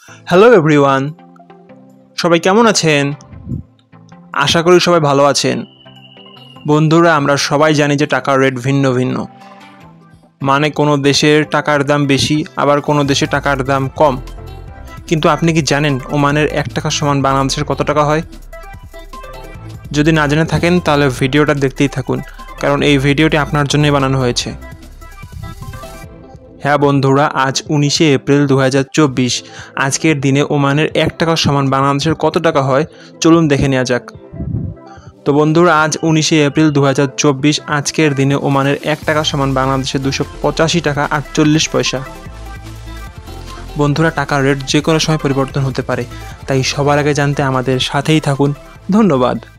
Hello everyone, সবাই কেমন আছেন? আশা করি সবাই ভালো আছেন। বন্ধুরা, আমরা সবাই জানি যে টাকার রেট ভিন্ন ভিন্ন। মানে কোনো দেশের টাকার দাম বেশি, আবার কোনো দেশে টাকার দাম কম। কিন্তু আপনি কি জানেন ওমানের 1 টাকা সমান বাংলাদেশের কত টাকা হয়? যদি না জেনে থাকেন তাহলে ভিডিওটা দেখতেই থাকুন, কারণ এই ভিডিওটি আপনার জন্যই বানানো হয়েছে। হ্যাঁ বন্ধুরা, আজ 19শে এপ্রিল 2024। আজকের দিনে ওমানের 1 টাকা সমান বাংলাদেশের কত টাকা হয় চলুন দেখে নেওয়া যাক। তো বন্ধুরা, আজ 19শে এপ্রিল 2024, আজকের দিনে ওমানের 1 টাকা সমান বাংলাদেশে 285 টাকা 48 পয়সা। বন্ধুরা, টাকার রেট যে কোনো সময় পরিবর্তন হতে পারে, তাই সবার আগে জানতে আমাদের সাথেই থাকুন। ধন্যবাদ।